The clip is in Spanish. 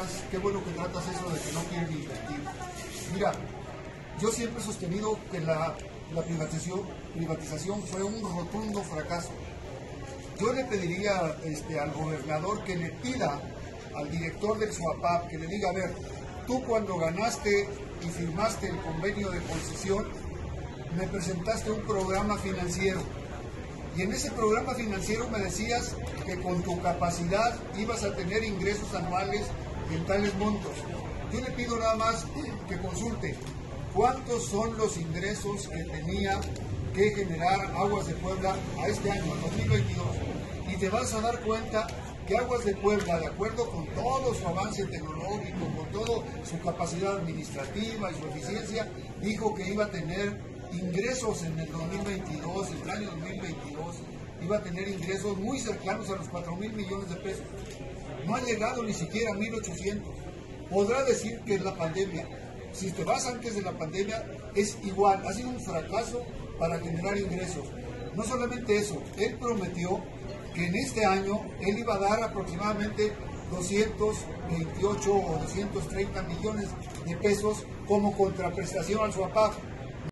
qué bueno que tratas eso de que no quieren invertir. Mira, yo siempre he sostenido que la privatización fue un rotundo fracaso. Yo le pediría al gobernador que le pida al director del SUAPAP, que le diga, a ver, tú cuando ganaste y firmaste el convenio de concesión, me presentaste un programa financiero. Y en ese programa financiero me decías que con tu capacidad ibas a tener ingresos anuales en tales montos. Yo le pido nada más que consulte cuántos son los ingresos que tenía que generar Aguas de Puebla a este año, a 2022. Y te vas a dar cuenta que Aguas de Puebla, de acuerdo con todo su avance tecnológico, con toda su capacidad administrativa y su eficiencia, dijo que iba a tener ingresos en el 2022, en el año 2022, iba a tener ingresos muy cercanos a los 4,000 millones de pesos. No ha llegado ni siquiera a 1,800. Podrá decir que es la pandemia. Si te vas antes de la pandemia, es igual, ha sido un fracaso para generar ingresos. No solamente eso, él prometió que en este año él iba a dar aproximadamente 228 o 230 millones de pesos como contraprestación al SUAPAP.